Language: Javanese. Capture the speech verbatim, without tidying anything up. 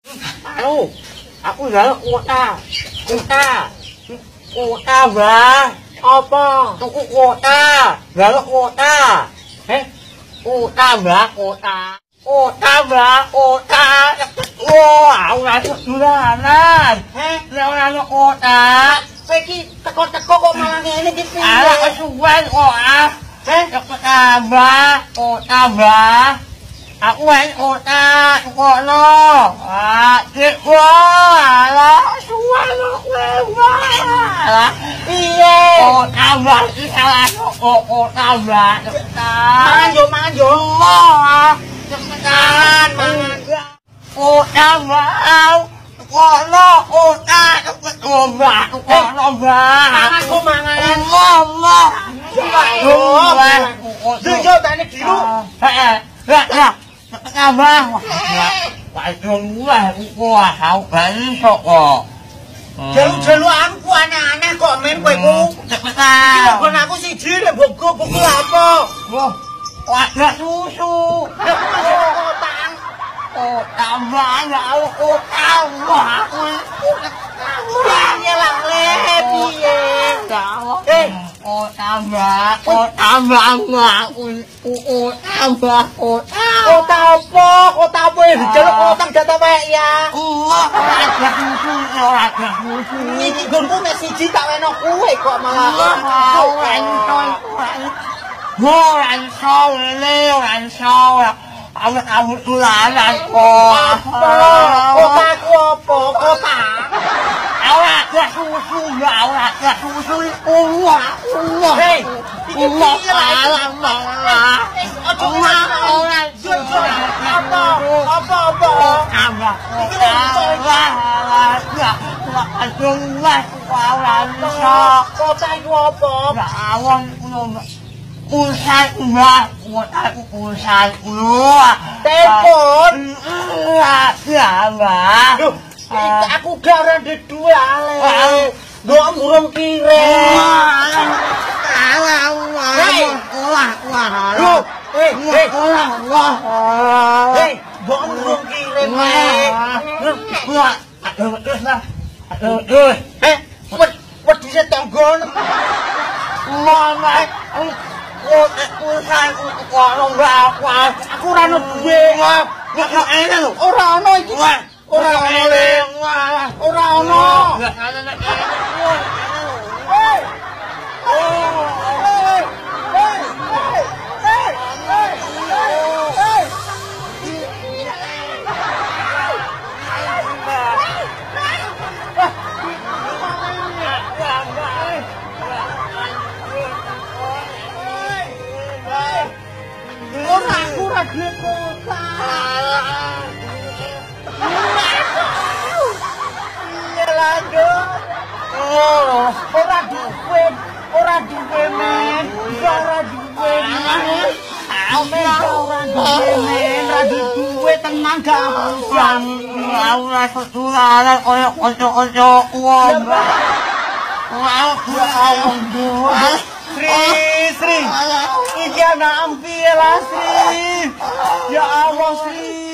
Anu, aku njaluk kuota. Kuota. Kuota, Mbah. Apa? Tuku kuota. Njaluk kuota. Eh? Kuota, Mbah, kuota. Kuota, Mbah, kuota. Wah, ora dolanan. Heh, ora ono kuota. Kowe iki teko-teko kok malah ngene iki. Ala kesuwen kok ah. Heh, kuota, Mbah, kuota, Mbah. Aku wae kota, kono. Ah, dik wah, ala suwe kowe wah. Piye? Kota Mbah iki salah kok kota Mbah. Mangan yo mangan yo. Cepetan mangan. Kota Mbah. Kono kota cepet Mbah. Kono Mbah. Mangan kok mangan. Ngomong. Yo. Yo tane dilu. Heeh. Lah, lah. Abah, wah, dong wah, wah, kau balik kok. Jalu-jaluan ku aneh-aneh kok men kowe ku. Cepetan. Iki kon aku siji lek bogo-bogo apa? Wah, ada susu. Kotang. Oh, tambah ya Allah, oh, tambah aku. Piye lah le, piye? Eh, oh tambah, oh tambah aku. Oh tambah, oh kota apa? Kota apa yang diceluk kotang data wae ya? Oh, ada susu, ada susu. Iki gonku mek siji tak weno kuwe kok malah. Oh, rancoy. Oh, rancoy, le, rancoy. Awet-awet tulanan kok. Kota ku apa? Kota. Awet ada susu, awet ada susu. Uwah, uwah. Hei, iki piye lah malah. Ojo ora susu. Apa? Apa apa? Apa? Iki lho aduh wah, ora iso. Kota iku apa? Awon ngono. Pulsa Mbah, aku pulsa kulo. Telepon. Ya, Mbah. Loh, aku gak ora ndek duwe ale. Ndok murung kirim. Alah, wah, wah. Loh, eh, eh, wah, wah. Hei, ndok murung kirim. Wah, aduh, terus lah. Aduh, aduh. Eh, wed wedhuse tanggon. Mama, oh, aku sayang kok lomba aku ora ono duwe. Kok ene lho. Ora ono iki. Ora ono le. Ora ono. Hei. Oh. Hei. Hei. Hei. Hei. Ora aku ora duwe kota. Iya lanjut. Oh, ora duwe, ora duwe men. Ora duwe men. Ame ora duwe men, ora duwe tenang gak usah. Ora setularan koyo kanca-kancaku. Wah, wah, Sri, Sri. Iki anak ampiye lah Sri. Ya Allah Sri.